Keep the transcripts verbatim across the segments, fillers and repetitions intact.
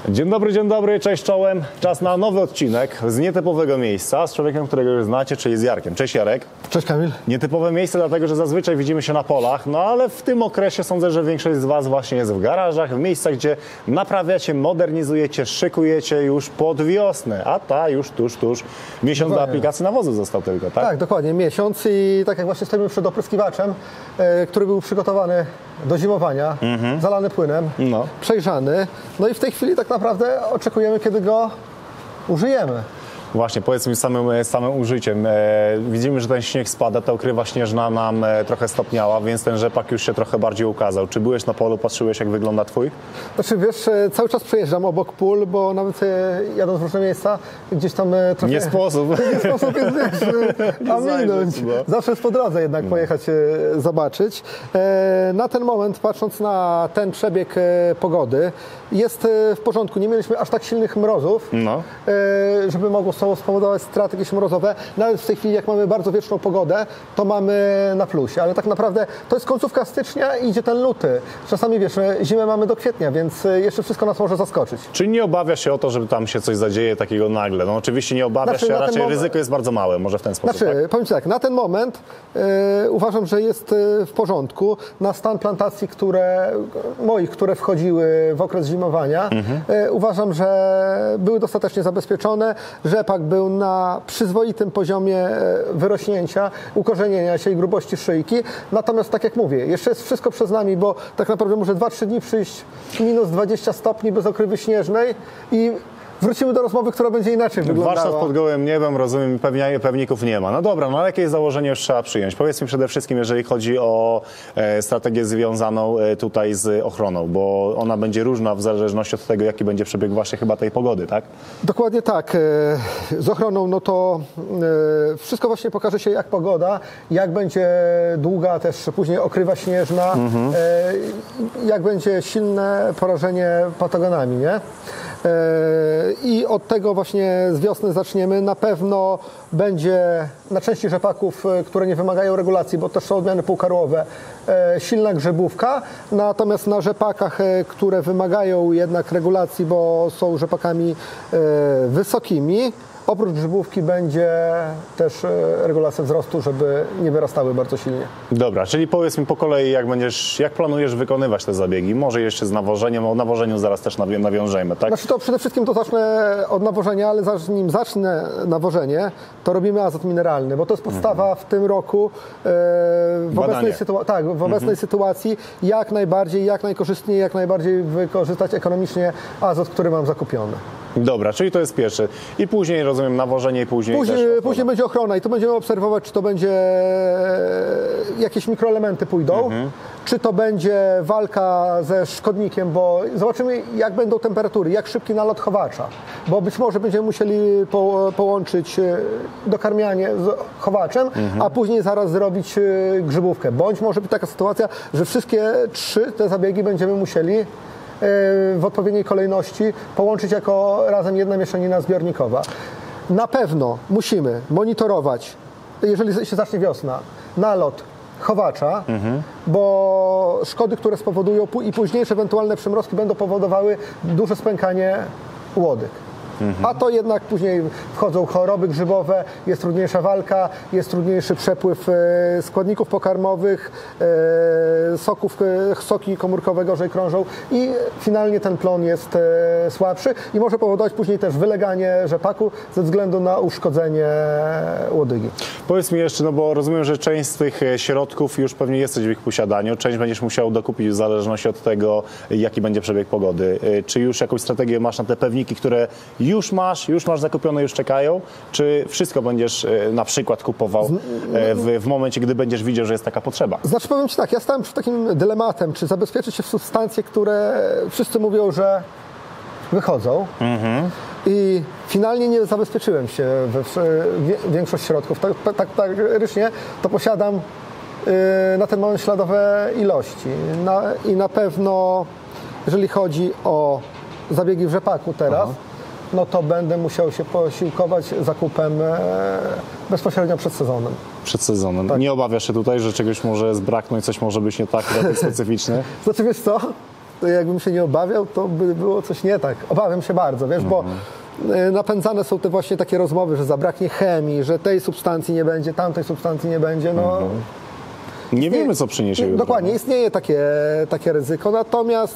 Dzień dobry, dzień dobry, cześć czołem. Czas na nowy odcinek z nietypowego miejsca, z człowiekiem, którego już znacie, czyli z Jarkiem. Cześć Jarek. Cześć Kamil. Nietypowe miejsce, dlatego że zazwyczaj widzimy się na polach, no ale w tym okresie sądzę, że większość z Was właśnie jest w garażach, w miejscach, gdzie naprawiacie, modernizujecie, szykujecie już pod wiosnę, a ta już tuż, tuż miesiąc Dokładnie. do aplikacji nawozu został tylko, tak? Tak, dokładnie, miesiąc i tak jak właśnie stoimy przed opryskiwaczem, e, który był przygotowany do zimowania, mhm. zalany płynem, No. przejrzany, no i w tej chwili tak naprawdę oczekujemy, kiedy go użyjemy. Właśnie, powiedz mi samym, samym użyciem. E, widzimy, że ten śnieg spada, ta okrywa śnieżna nam e, trochę stopniała, więc ten rzepak już się trochę bardziej ukazał. Czy byłeś na polu, patrzyłeś, jak wygląda twój? Znaczy wiesz, e, cały czas przejeżdżam obok pól, bo nawet e, jadąc w różne miejsca, gdzieś tam e, trochę... Nie sposób. Nie sposób jest, wiesz, e, a minąć. No. Zawsze jest po drodze jednak pojechać, e, zobaczyć. E, na ten moment, patrząc na ten przebieg e, pogody, jest e, w porządku. Nie mieliśmy aż tak silnych mrozów, No. e, żeby mogło spowodować straty jakieś mrozowe. Nawet w tej chwili, jak mamy bardzo wieczną pogodę, to mamy na plusie. Ale tak naprawdę to jest końcówka stycznia i idzie ten luty. Czasami, wiesz, zimę mamy do kwietnia, więc jeszcze wszystko nas może zaskoczyć. Czyli nie obawiasz się o to, żeby tam się coś zadzieje takiego nagle? No oczywiście nie obawiasz Znaczy, się, na ten raczej moment- ryzyko jest bardzo małe, może w ten sposób, Znaczy, tak? powiem Ci tak, na ten moment e, uważam, że jest e, w porządku. Na stan plantacji, które, moich, które wchodziły w okres zimowania, Mhm. e, uważam, że były dostatecznie zabezpieczone. Rzepak był na przyzwoitym poziomie e, wyrośnięcia, ukorzenienia się i grubości szyjki. Natomiast tak jak mówię, jeszcze jest wszystko przed nami, bo tak naprawdę może dwa trzy dni przyjść minus dwadzieścia stopni bez okrywy śnieżnej i wrócimy do rozmowy, która będzie inaczej wyglądała. Warsztat pod gołym niebem, rozumiem, pewnia, pewników nie ma. No dobra, no ale jakie założenie już trzeba przyjąć? Powiedz mi przede wszystkim, jeżeli chodzi o e, strategię związaną e, tutaj z ochroną, bo ona będzie różna w zależności od tego, jaki będzie przebieg właśnie chyba tej pogody, tak? Dokładnie tak. E, Z ochroną, no to e, wszystko właśnie pokaże się, jak pogoda, jak będzie długa też później okrywa śnieżna, Mhm. e, jak będzie silne porażenie patogenami, nie? E, I od tego właśnie z wiosny zaczniemy. Na pewno będzie na części rzepaków, e, które nie wymagają regulacji, bo też są odmiany półkarłowe, e, silna grzybówka. Natomiast na rzepakach, e, które wymagają jednak regulacji, bo są rzepakami e, wysokimi, oprócz grzybówki będzie też e, regulacja wzrostu, żeby nie wyrastały bardzo silnie. Dobra, czyli powiedz mi po kolei, jak będziesz, jak planujesz wykonywać te zabiegi? Może jeszcze z nawożeniem, o nawożeniu zaraz też nawią- nawiążemy, tak? Znaczy to przede wszystkim to zacznę od nawożenia, ale zanim zacznę nawożenie, to robimy azot mineralny, bo to jest podstawa w tym roku e, w Badanie. obecnej, sytua- tak, w obecnej sytuacji jak najbardziej, jak najkorzystniej, jak najbardziej wykorzystać ekonomicznie azot, który mam zakupiony. Dobra, czyli to jest pierwsze. I później, rozumiem, nawożenie i później Później, też ochrona. później będzie ochrona i tu będziemy obserwować, czy to będzie jakieś mikroelementy pójdą, czy to będzie walka ze szkodnikiem, bo zobaczymy, jak będą temperatury, jak szybki nalot chowacza, bo być może będziemy musieli po, połączyć e, dokarmianie z chowaczem, a później zaraz zrobić e, grzybówkę, bądź może być taka sytuacja, że wszystkie trzy te zabiegi będziemy musieli w odpowiedniej kolejności połączyć jako razem jedna mieszanina zbiornikowa. Na pewno musimy monitorować, jeżeli się zacznie wiosna, nalot chowacza, mhm. bo szkody, które spowodują i późniejsze ewentualne przymrozki będą powodowały duże spękanie łodyg. Mhm. A to jednak później wchodzą choroby grzybowe, jest trudniejsza walka, jest trudniejszy przepływ e, składników pokarmowych, e, soków, e, soki komórkowe gorzej krążą i finalnie ten plon jest e, słabszy i może powodować później też wyleganie rzepaku ze względu na uszkodzenie łodygi. Powiedz mi jeszcze, no bo rozumiem, że część z tych środków już pewnie jesteś w ich posiadaniu, część będziesz musiał dokupić w zależności od tego, jaki będzie przebieg pogody. Czy już jakąś strategię masz na te pewniki, które już masz, już masz zakupione, już czekają, czy wszystko będziesz na przykład kupował w, w momencie, gdy będziesz widział, że jest taka potrzeba? Znaczy powiem Ci tak, ja stałem przed takim dylematem, czy zabezpieczyć się w substancje, które wszyscy mówią, że wychodzą. Mhm. I finalnie nie zabezpieczyłem się we w większość środków. Tak, tak, tak rycznie to posiadam yy, na ten moment śladowe ilości. Na, I na pewno, jeżeli chodzi o zabiegi w rzepaku teraz, aha, no to będę musiał się posiłkować zakupem e, bezpośrednio przed sezonem. Przed sezonem. Tak. Nie obawiasz się tutaj, że czegoś może zbraknąć, coś może być nie tak specyficzne? Znaczy wiesz co? to jakbym się nie obawiał, to by było coś nie tak. Obawiam się bardzo, wiesz, bo napędzane są te właśnie takie rozmowy, że zabraknie chemii, że tej substancji nie będzie, tamtej substancji nie będzie, no... Nie wiemy, co przyniesie jutro. Dokładnie, istnieje takie, takie ryzyko, natomiast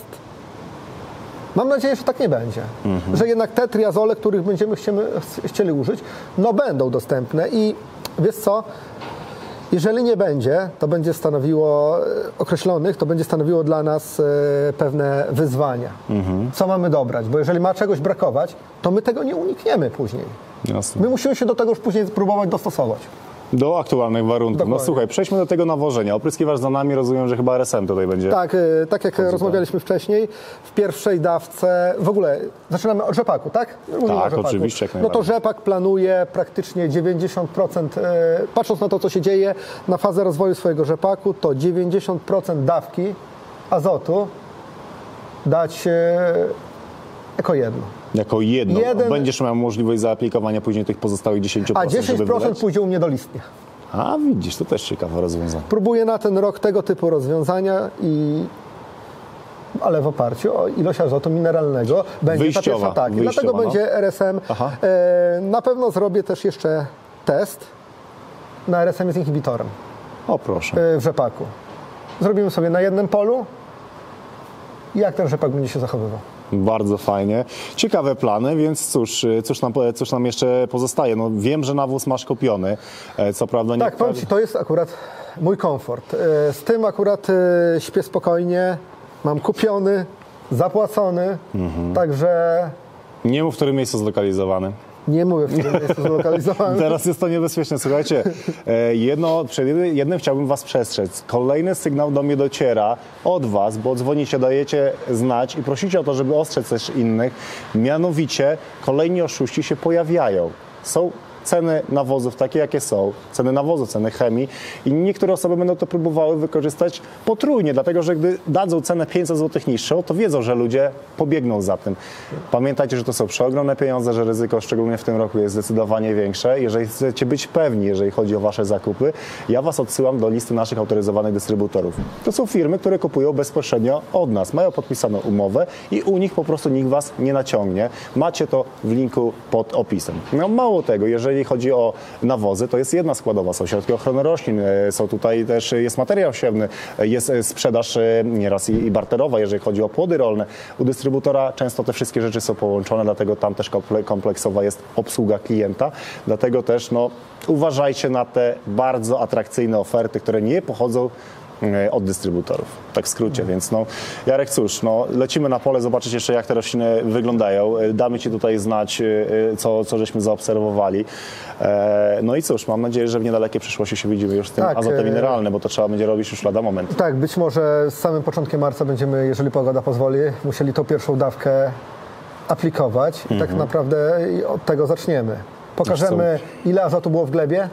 mam nadzieję, że tak nie będzie. Mhm. Że jednak te triazole, których będziemy chcieli, chcieli użyć, no będą dostępne i wiesz co, jeżeli nie będzie, to będzie stanowiło określonych, to będzie stanowiło dla nas pewne wyzwania. Mhm. Co mamy dobrać, bo jeżeli ma czegoś brakować, to my tego nie unikniemy później. Jasne. My musimy się do tego już później spróbować dostosować. Do aktualnych warunków. Dokładnie. No słuchaj, przejdźmy do tego nawożenia. Opryskiwacz za nami, rozumiem, że chyba R S M tutaj będzie. Tak, tak jak rozmawialiśmy wcześniej, w pierwszej dawce, w ogóle zaczynamy od rzepaku, tak? Mówimy Tak, o rzepaku. oczywiście. Jak no to rzepak planuje praktycznie dziewięćdziesiąt procent, patrząc na to, co się dzieje, na fazę rozwoju swojego rzepaku, to dziewięćdziesiąt procent dawki azotu dać jako jedno. Jako jedno. Jeden... Będziesz miał możliwość zaaplikowania później tych pozostałych dziesięć procent, A dziesięć procent żeby pójdzie u mnie do listnia. A widzisz, to też ciekawe rozwiązanie. Próbuję na ten rok tego typu rozwiązania, i, ale w oparciu o ilość azotu mineralnego będzie Wyjściowa, ta pierwsza tak. wyjściowa, Dlatego no. będzie R S M. E, na pewno zrobię też jeszcze test na R S M z inhibitorem O proszę. e, w rzepaku. Zrobimy sobie na jednym polu, jak ten rzepak będzie się zachowywał. Bardzo fajnie. Ciekawe plany, więc cóż, cóż nam, cóż nam jeszcze pozostaje? No, wiem, że nawóz masz kupiony, co prawda nie... Tak, powiem Ci, to jest akurat mój komfort. Z tym akurat śpię spokojnie, mam kupiony, zapłacony, mhm. także... Nie mów, w którym miejscu zlokalizowany. Nie mówię, w którym miejscu zlokalizowany. Teraz jest to niebezpieczne. Słuchajcie, jedno, przed jednym chciałbym Was przestrzec. Kolejny sygnał do mnie dociera od Was, bo dzwonicie, dajecie znać i prosicie o to, żeby ostrzec też innych. Mianowicie kolejni oszuści się pojawiają. Są ceny nawozów takie, jakie są, ceny nawozów, ceny chemii i niektóre osoby będą to próbowały wykorzystać potrójnie, dlatego że gdy dadzą cenę pięćset złotych niższą, to wiedzą, że ludzie pobiegną za tym. Pamiętajcie, że to są przeogromne pieniądze, że ryzyko szczególnie w tym roku jest zdecydowanie większe. Jeżeli chcecie być pewni, jeżeli chodzi o Wasze zakupy, ja Was odsyłam do listy naszych autoryzowanych dystrybutorów. To są firmy, które kupują bezpośrednio od nas, mają podpisaną umowę i u nich po prostu nikt Was nie naciągnie. Macie to w linku pod opisem. No mało tego, jeżeli Jeżeli chodzi o nawozy, to jest jedna składowa, są środki ochrony roślin, są tutaj też, jest materiał siewny, jest sprzedaż nieraz i barterowa, jeżeli chodzi o płody rolne. U dystrybutora często te wszystkie rzeczy są połączone, dlatego tam też kompleksowa jest obsługa klienta, dlatego też no, uważajcie na te bardzo atrakcyjne oferty, które nie pochodzą od dystrybutorów, tak w skrócie, więc no Jarek, cóż, no lecimy na pole, zobaczyć jeszcze jak te rośliny wyglądają, damy Ci tutaj znać, co, co żeśmy zaobserwowali, no i cóż, mam nadzieję, że w niedalekiej przyszłości się widzimy już z tym tak, azotem mineralnym, bo to trzeba będzie robić już lada moment. Tak, być może z samym początkiem marca będziemy, jeżeli pogoda pozwoli, musieli tą pierwszą dawkę aplikować i mhm. tak naprawdę od tego zaczniemy. Pokażemy, ile azotu było w glebie.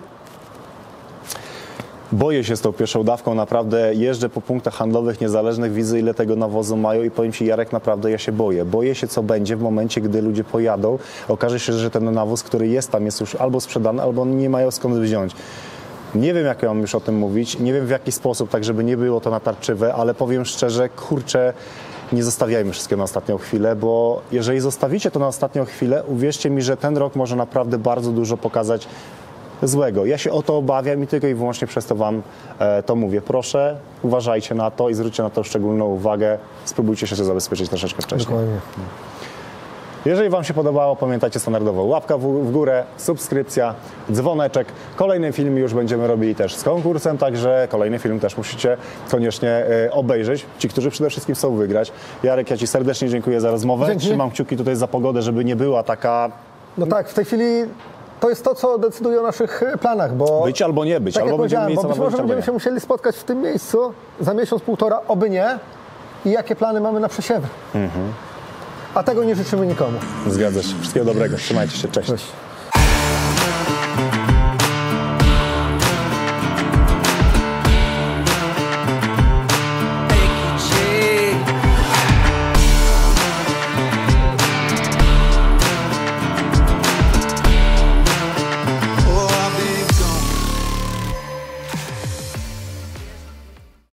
Boję się z tą pierwszą dawką, naprawdę jeżdżę po punktach handlowych niezależnych, widzę ile tego nawozu mają i powiem Ci, Jarek, naprawdę ja się boję. Boję się, co będzie w momencie, gdy ludzie pojadą. Okaże się, że ten nawóz, który jest tam, jest już albo sprzedany, albo nie mają skąd wziąć. Nie wiem, jak ja mam już o tym mówić, nie wiem w jaki sposób, tak żeby nie było to natarczywe, ale powiem szczerze, kurczę, nie zostawiajmy wszystkiego na ostatnią chwilę, bo jeżeli zostawicie to na ostatnią chwilę, uwierzcie mi, że ten rok może naprawdę bardzo dużo pokazać złego. Ja się o to obawiam i tylko i wyłącznie przez to Wam e, to mówię. Proszę, uważajcie na to i zwróćcie na to szczególną uwagę. Spróbujcie się zabezpieczyć troszeczkę wcześniej. Dokładnie. Jeżeli Wam się podobało, pamiętajcie standardowo łapka w, w górę, subskrypcja, dzwoneczek. Kolejny film już będziemy robili też z konkursem, także kolejny film też musicie koniecznie e, obejrzeć. Ci, którzy przede wszystkim chcą wygrać. Jarek, ja Ci serdecznie dziękuję za rozmowę. Dzięki. Trzymam kciuki tutaj za pogodę, żeby nie była taka... No tak, w tej chwili to jest to, co decyduje o naszych planach, bo... Być albo nie być, tak albo będziemy bo miejsca być na może wyjście, będziemy się musieli spotkać w tym miejscu za miesiąc, półtora, oby nie. I jakie plany mamy na przesiewy. Mhm. A tego nie życzymy nikomu. Zgadza się. Wszystkiego dobrego. Trzymajcie się. Cześć. Cześć.